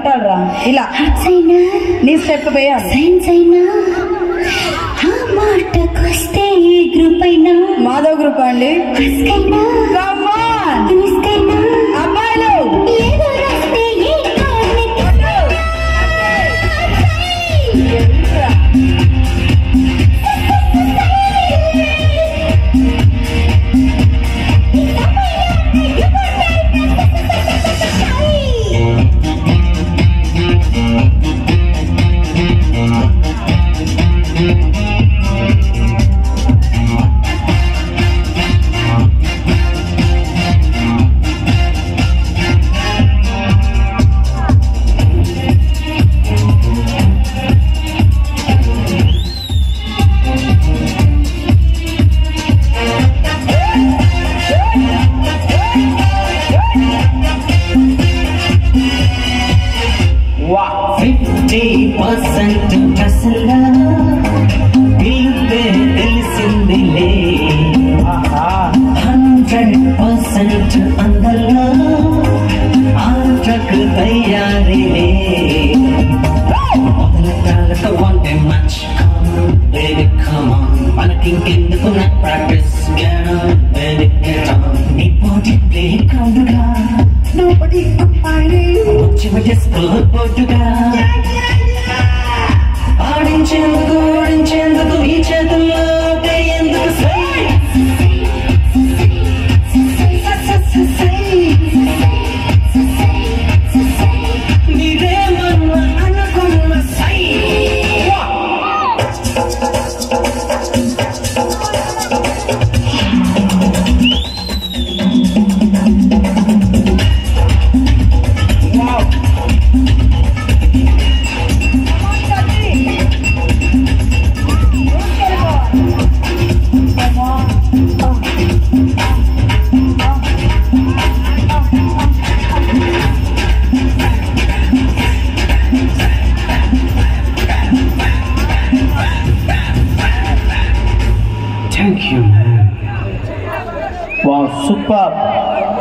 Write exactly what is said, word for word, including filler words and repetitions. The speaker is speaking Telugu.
ఏమంటారా ఇలా నీ స్టెప్ వేయాలి మాధవ్ గ్రూప్ అండి అమ్మాయిలు fifty percent asla dilpe telisindile hundred percent andalla aatrak tayarile modalatalata one day match come on baby come on panaking kinduku na practice get on baby get on nee body play ground ga nobody వచ్చి చేసుకోగా ఆడించేందుకు ఆడించేందుకు ఈ చేతుల్లో ఎందుకు నీరేమన్నా అనుకున్న సై Thank you, man. Wow, super.